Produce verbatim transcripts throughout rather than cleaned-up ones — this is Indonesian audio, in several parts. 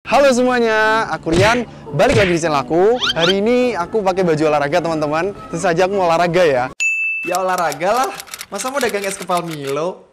Halo semuanya, aku Rian, balik lagi di channel aku. Hari ini aku pakai baju olahraga teman-teman. Tentu saja aku mau olahraga ya. Ya olahraga lah, masa mau dagang es kepal Milo?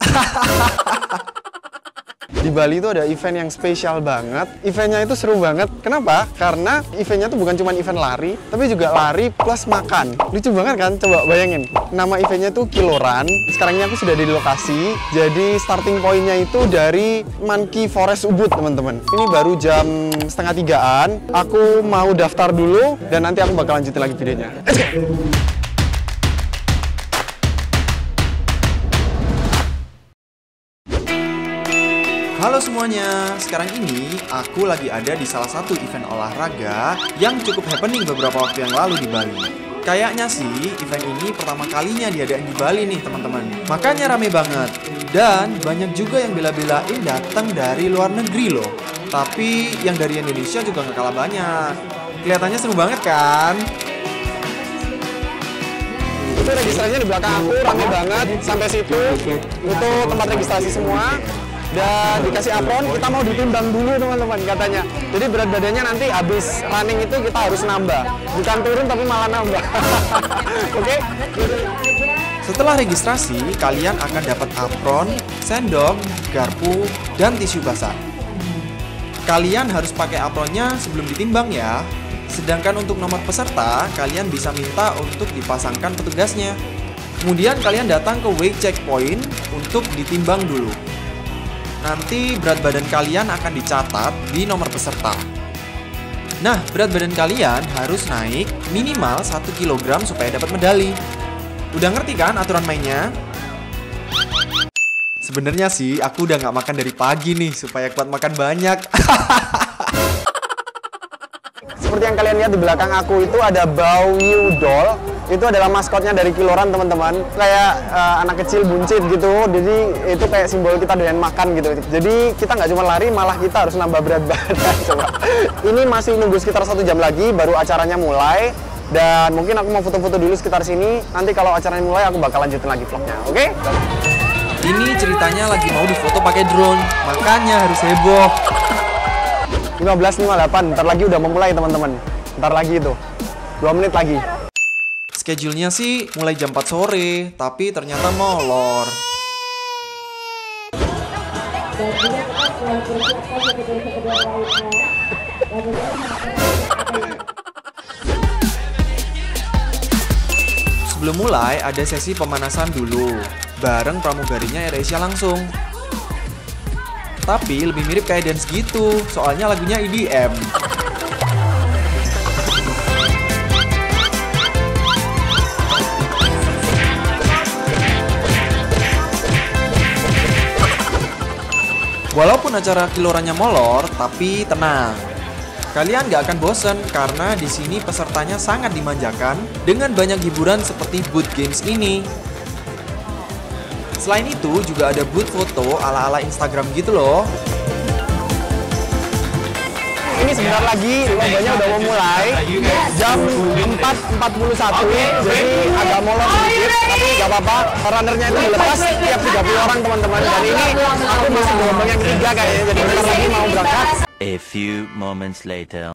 Di Bali itu ada event yang spesial banget. Eventnya itu seru banget. Kenapa? Karena eventnya tuh bukan cuma event lari, tapi juga lari plus makan. Lucu banget kan? Coba bayangin. Nama eventnya tuh Kiloran. Sekarang ini aku sudah di lokasi. Jadi starting pointnya itu dari Monkey Forest Ubud, teman-teman. Ini baru jam setengah tigaan. Aku mau daftar dulu dan nanti aku bakal lanjutin lagi videonya. Let's go! Halo semuanya, sekarang ini aku lagi ada di salah satu event olahraga yang cukup happening beberapa waktu yang lalu di Bali. Kayaknya sih event ini pertama kalinya diadain di Bali nih teman-teman. Makanya rame banget. Dan banyak juga yang bela-belain datang dari luar negeri loh. Tapi yang dari Indonesia juga nggak kalah banyak. Kelihatannya seru banget kan? Itu registrasinya di belakang aku, rame banget. Sampai situ, itu tempat registrasi semua. Dan dikasih apron, kita mau ditimbang dulu teman-teman katanya. Jadi berat badannya nanti habis running itu kita harus nambah. Bukan turun tapi malah nambah. Oke? Okay? Setelah registrasi, kalian akan dapat apron, sendok, garpu, dan tisu basah. Kalian harus pakai apronnya sebelum ditimbang ya. Sedangkan untuk nomor peserta, kalian bisa minta untuk dipasangkan petugasnya. Kemudian kalian datang ke weight checkpoint untuk ditimbang dulu. Nanti berat badan kalian akan dicatat di nomor peserta. Nah, berat badan kalian harus naik minimal satu kilogram supaya dapat medali. Udah ngerti kan aturan mainnya? Sebenarnya sih aku udah nggak makan dari pagi nih supaya kuat makan banyak. Seperti yang kalian lihat di belakang aku itu ada Bau New Doll. Itu adalah maskotnya dari Kiloran teman-teman. Kayak uh, anak kecil buncit gitu. Jadi itu kayak simbol kita doyan makan gitu. Jadi kita nggak cuma lari, malah kita harus nambah berat badan. Coba. Ini masih nunggu sekitar satu jam lagi, baru acaranya mulai. Dan mungkin aku mau foto-foto dulu sekitar sini. Nanti kalau acaranya mulai aku bakal lanjutin lagi vlognya. Oke? Okay? Ini ceritanya lagi mau difoto pakai drone. Makanya harus heboh. lima belas lima puluh delapan, ntar lagi udah memulai teman-teman. Ntar lagi itu, dua menit lagi. Schedule-nya sih mulai jam empat sore, tapi ternyata molor. Sebelum mulai, ada sesi pemanasan dulu, bareng pramugarinya AirAsia langsung. Tapi lebih mirip kayak dance gitu, soalnya lagunya E D M. Walaupun acara Kilorannya molor, tapi tenang. Kalian gak akan bosen karena di sini pesertanya sangat dimanjakan dengan banyak hiburan seperti booth games ini. Selain itu juga ada booth foto ala-ala Instagram gitu loh. Ini sebentar lagi lombanya udah mau mulai. Jam empat empat puluh satu, jadi agak molor sedikit, tapi gak apa-apa. Runnernya itu dilepas tiap tiga puluh orang teman-teman. Dan ini aku masih gelombang yang ketiga kayaknya, jadi bentar lagi mau berangkat. A few moments later.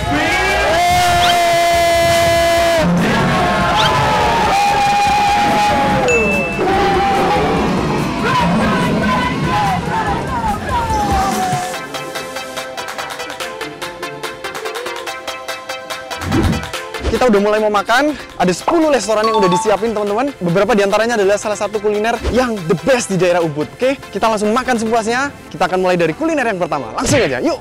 Kita udah mulai mau makan, ada sepuluh restoran yang udah disiapin teman-teman. Beberapa diantaranya adalah salah satu kuliner yang the best di daerah Ubud. Oke, kita langsung makan sepuasnya. Kita akan mulai dari kuliner yang pertama. Langsung aja, yuk!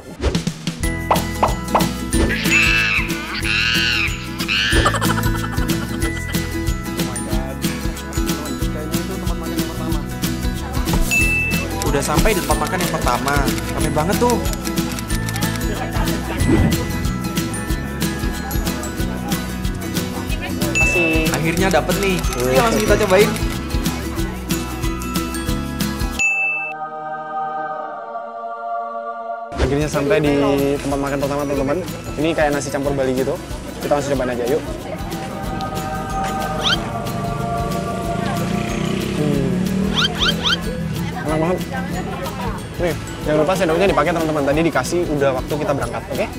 Udah sampai di tempat makan yang pertama, rame banget tuh. Akhirnya dapet nih. Yuk langsung kita cobain. Akhirnya sampai di tempat makan pertama teman-teman. Ini kayak nasi campur Bali gitu. Kita langsung cobain aja, yuk. Hmm. Enak banget. Nih, jangan lupa sendoknya dipakai teman-teman. Tadi dikasih udah waktu kita berangkat, oke? Okay?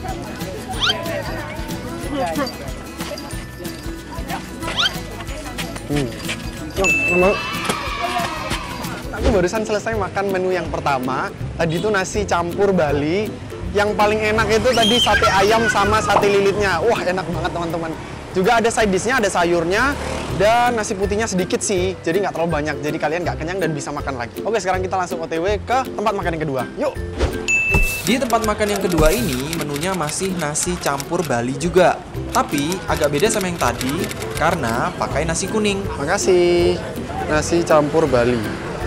Hmm. Yuk, memang. Aku barusan selesai makan menu yang pertama. Tadi itu nasi campur Bali. Yang paling enak itu tadi sate ayam sama sate lilitnya. Wah, enak banget teman-teman. Juga ada side dish-nya, ada sayurnya. Dan nasi putihnya sedikit sih, jadi nggak terlalu banyak. Jadi kalian nggak kenyang dan bisa makan lagi. Oke, sekarang kita langsung O T W ke tempat makan yang kedua. Yuk! Di tempat makan yang kedua ini, menunya masih nasi campur Bali juga. Tapi agak beda sama yang tadi, karena pakai nasi kuning. Makasih. Nasi campur Bali.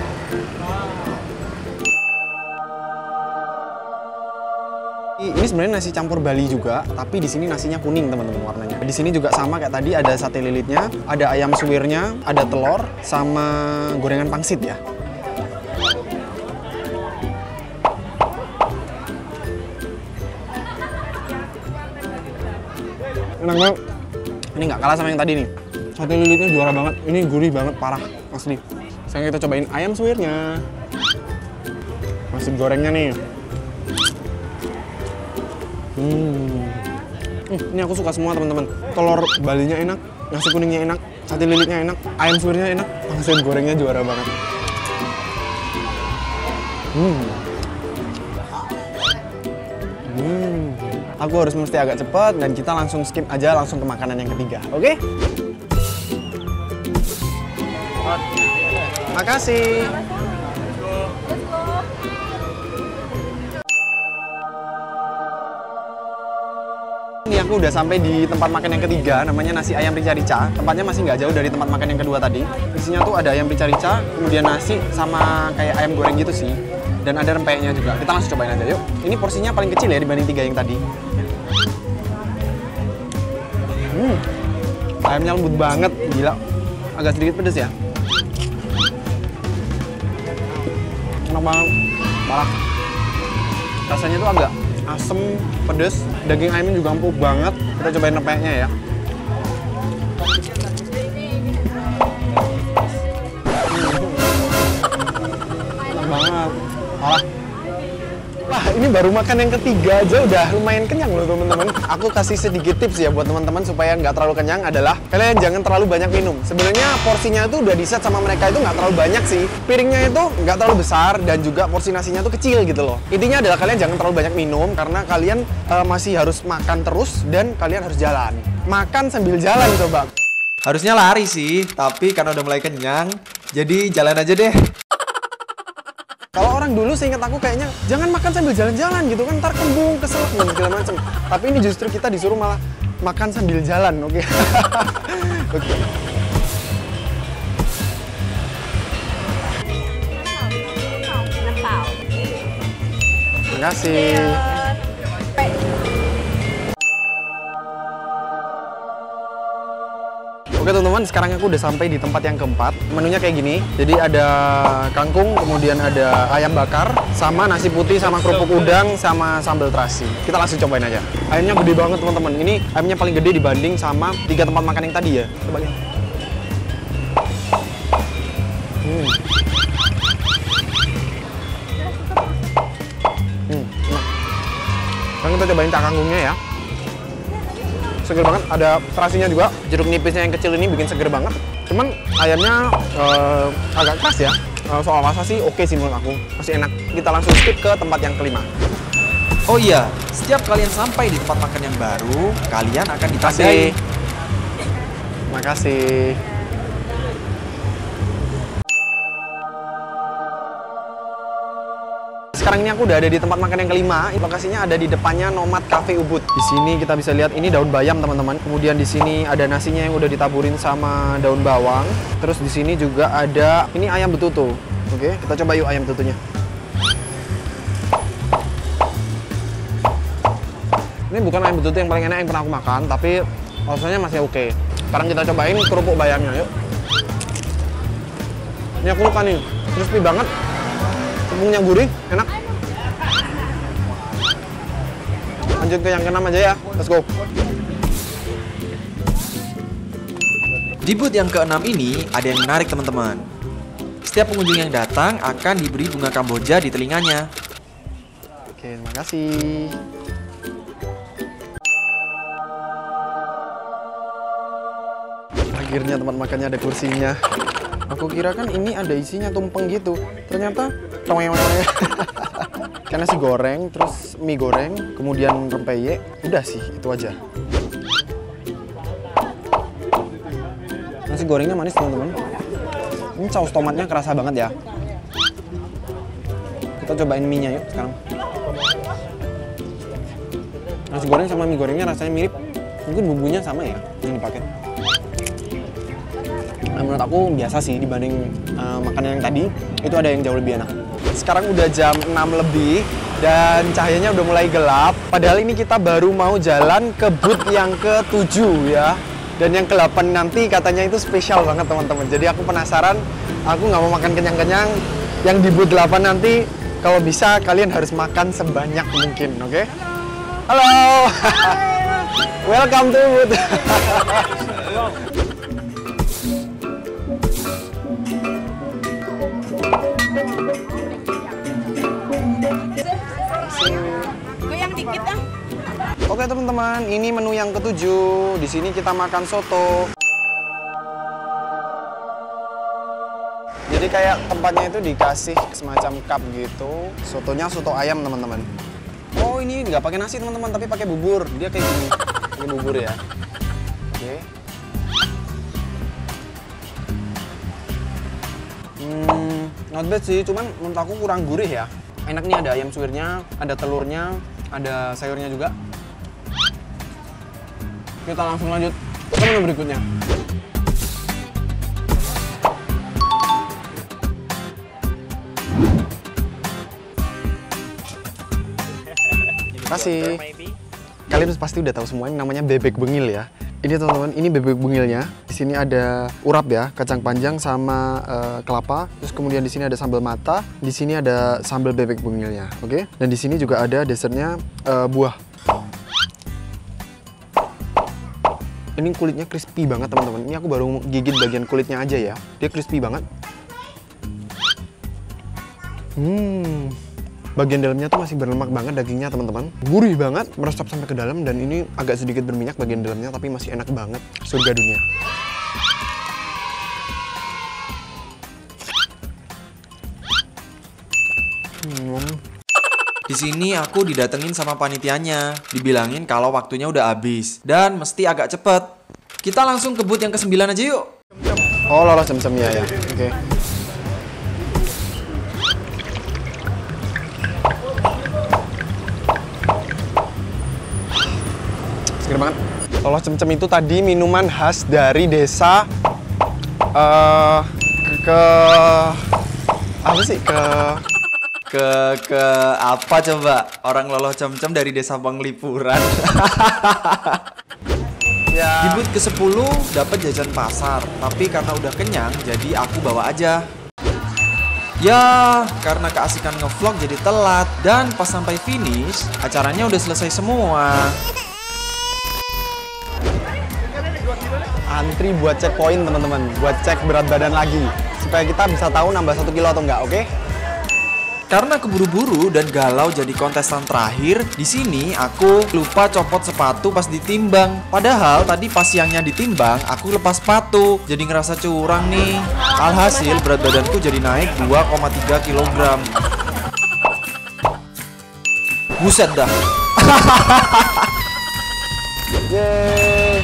Ini sebenarnya nasi campur Bali juga, tapi di sini nasinya kuning teman-teman warnanya. Di sini juga sama kayak tadi, ada sate lilitnya, ada ayam suwirnya, ada telur, sama gorengan pangsit ya. Enak banget. Ini nggak kalah sama yang tadi nih. Sate lilitnya juara banget. Ini gurih banget, parah, asli. Sekarang kita cobain ayam suwirnya. Nasi gorengnya nih. Hmm. hmm, ini aku suka semua teman-teman. Telur Balinya enak, nasi kuningnya enak, sate lilitnya enak, ayam suwirnya enak, pangsit gorengnya juara banget. Hmm. Hmm. Aku harus mesti agak cepat dan kita langsung skip aja langsung ke makanan yang ketiga, oke? Okay? Makasih. Ini aku udah sampai di tempat makan yang ketiga, namanya nasi ayam rica-rica. Tempatnya masih nggak jauh dari tempat makan yang kedua tadi. Isinya tuh ada ayam rica-rica, kemudian nasi sama kayak ayam goreng gitu sih. Dan ada rempeyeknya juga. Kita langsung cobain aja yuk. Ini porsinya paling kecil ya dibanding tiga yang tadi. Hmm, ayamnya lembut banget, gila. Agak sedikit pedes ya. Enak banget, parah. Rasanya tuh agak asem, pedes, daging ayamnya juga empuk banget. Kita cobain rempeyeknya ya. Enak banget, parah. Wah, ini baru makan yang ketiga aja udah lumayan kenyang loh teman-teman. Aku kasih sedikit tips ya buat teman-teman supaya nggak terlalu kenyang adalah kalian jangan terlalu banyak minum. Sebenarnya porsinya itu udah di-set sama mereka itu nggak terlalu banyak sih. Piringnya itu nggak terlalu besar dan juga porsi nasinya tuh kecil gitu loh. Intinya adalah kalian jangan terlalu banyak minum karena kalian uh, masih harus makan terus dan kalian harus jalan. Makan sambil jalan coba. Harusnya lari sih, tapi karena udah mulai kenyang, jadi jalan aja deh. Kalau orang dulu seingat aku kayaknya jangan makan sambil jalan-jalan gitu kan, ntar kembung, keselak dan segala macam. Tapi ini justru kita disuruh malah makan sambil jalan, oke? Okay? Oke. Okay. Terima kasih. Oke teman-teman, sekarang aku udah sampai di tempat yang keempat. Menunya kayak gini. Jadi ada kangkung, kemudian ada ayam bakar, sama nasi putih, sama kerupuk udang, sama sambal terasi. Kita langsung cobain aja. Ayamnya gede banget teman-teman. Ini ayamnya paling gede dibanding sama tiga tempat makan yang tadi ya. Coba lihat. Hmm. Hmm, enak. Sekarang kita cobain cak kangkungnya ya. Seger banget, ada terasinya juga. Jeruk nipisnya yang kecil ini bikin seger banget. Cuman ayamnya uh, agak keras ya. Uh, soal rasa sih oke sih menurut aku, masih enak. Kita langsung skip ke tempat yang kelima. Oh iya, setiap kalian sampai di tempat makan yang baru, kalian akan ditandai. Makasih. Sekarang ini aku udah ada di tempat makan yang kelima. Lokasinya ada di depannya Nomad Cafe Ubud. Di sini kita bisa lihat ini daun bayam teman-teman. Kemudian di sini ada nasinya yang udah ditaburin sama daun bawang. Terus di sini juga ada ini ayam betutu. Oke, kita coba yuk ayam betutunya. Ini bukan ayam betutu yang paling enak yang pernah aku makan, tapi rasanya masih oke. Sekarang kita cobain kerupuk bayamnya yuk. Ini aku lupa nih, crispy banget. Tepungnya gurih, enak. Lanjut ke yang keenam aja ya, let's go. Di booth yang keenam ini ada yang menarik teman-teman. Setiap pengunjung yang datang akan diberi bunga Kamboja di telinganya. Oke, terima kasih. Akhirnya tempat makannya ada kursinya. Aku kira kan ini ada isinya tumpeng gitu. Ternyata kan nasi goreng, terus mie goreng, kemudian rempeyek. Udah sih, itu aja. Nasi gorengnya manis teman-teman. Ini saus tomatnya kerasa banget ya. Kita cobain mie-nya yuk sekarang. Nasi goreng sama mie gorengnya rasanya mirip. Mungkin bumbunya sama ya yang dipakai. Nah, menurut aku biasa sih dibanding uh, makanan yang tadi. Itu ada yang jauh lebih enak. Sekarang udah jam enam lebih dan cahayanya udah mulai gelap. Padahal ini kita baru mau jalan ke booth yang ketujuh ya. Dan yang kedelapan nanti katanya itu spesial banget teman-teman. Jadi aku penasaran, aku nggak mau makan kenyang-kenyang. Yang di booth delapan nanti, kalau bisa kalian harus makan sebanyak mungkin, oke? Okay? Halo! Welcome to booth! Goyang dikit ah. Oke teman-teman, ini menu yang ketujuh. Di sini kita makan soto. Jadi kayak tempatnya itu dikasih semacam cup gitu. Sotonya soto ayam teman-teman. Oh ini nggak pakai nasi teman-teman, tapi pakai bubur. Dia kayak gini, pakai bubur ya. Oke. Hmm, not bad sih, cuman menurut aku kurang gurih ya. Enak nih, ada ayam suwirnya, ada telurnya, ada sayurnya juga. Kita langsung lanjut ke menu berikutnya. Terima kasih. Kalian pasti udah tahu semua yang namanya bebek bengil ya. Ini teman-teman, ini bebek bengilnya. Di sini ada urap ya, kacang panjang sama uh, kelapa. Terus kemudian di sini ada sambal mata. Di sini ada sambal bebek bengilnya, oke? Okay? Dan di sini juga ada dessertnya uh, buah. Ini kulitnya crispy banget teman-teman. Ini aku baru gigit bagian kulitnya aja ya. Dia crispy banget. Hmm, bagian dalamnya tuh masih berlemak banget dagingnya teman-teman. Gurih banget, meresap sampai ke dalam dan ini agak sedikit berminyak bagian dalamnya, tapi masih enak banget. Surga dunia. Hmm. Di sini aku didatengin sama panitianya, dibilangin kalau waktunya udah habis dan mesti agak cepet. Kita langsung ke booth yang kesembilan aja yuk. Oh lolos jam-jam ya ya, oke. Okay. Seger banget. Lolos cem-cem itu tadi minuman khas dari desa uh, ke, ke apa sih ke Ke ke apa coba? Orang loloh cem-cem dari desa Penglipuran. ya. Di booth ke sepuluh dapat jajan pasar, tapi karena udah kenyang jadi aku bawa aja. Ya, karena keasikan ngevlog jadi telat dan pas sampai finish acaranya udah selesai semua. Antri buat cek poin teman-teman, buat cek berat badan lagi supaya kita bisa tahu nambah satu kilo atau enggak, oke? Okay? Karena keburu-buru dan galau jadi kontestan terakhir, di sini aku lupa copot sepatu pas ditimbang. Padahal tadi pas siangnya ditimbang, aku lepas sepatu. Jadi ngerasa curang nih. Alhasil berat badanku jadi naik dua koma tiga kilogram. Buset dah. Yeay.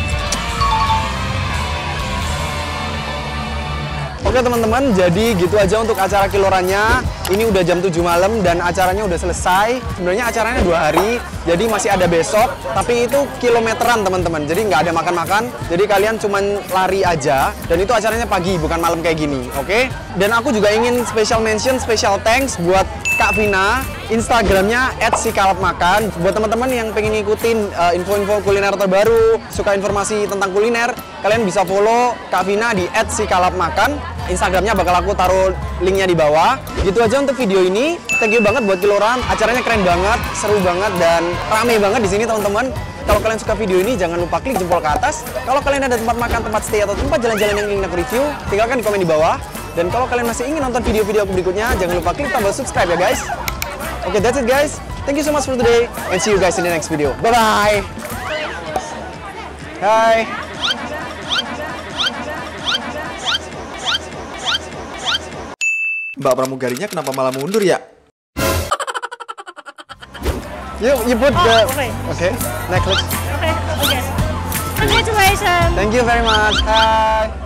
Oke teman-teman, jadi gitu aja untuk acara kilorannya. Ini udah jam tujuh malam dan acaranya udah selesai. Sebenarnya acaranya dua hari, jadi masih ada besok. Tapi itu kilometeran teman-teman, jadi nggak ada makan-makan. Jadi kalian cuman lari aja. Dan itu acaranya pagi, bukan malam kayak gini, oke? Dan aku juga ingin special mention, special thanks buat Kak Vina, Instagramnya et sikalapmakan. Buat teman-teman yang pengen ngikutin uh, info-info kuliner terbaru, suka informasi tentang kuliner, kalian bisa follow Kak Vina di et sikalapmakan. Instagramnya bakal aku taruh linknya di bawah. Gitu aja untuk video ini. Thank you banget buat Kiloran. Acaranya keren banget, seru banget dan rame banget di sini teman-teman. Kalau kalian suka video ini, jangan lupa klik jempol ke atas. Kalau kalian ada tempat makan, tempat stay atau tempat jalan-jalan yang ingin aku review, tinggalkan di komen di bawah. Dan kalau kalian masih ingin nonton video-video aku berikutnya, jangan lupa klik tombol subscribe ya guys. Oke, okay, that's it guys. Thank you so much for today and see you guys in the next video. Bye bye. Hai. Mbak pramugarinya kenapa malah mundur ya? You you put Oh, the okay. okay necklace. Okay, okay. Congratulations. Thank you very much. Hi.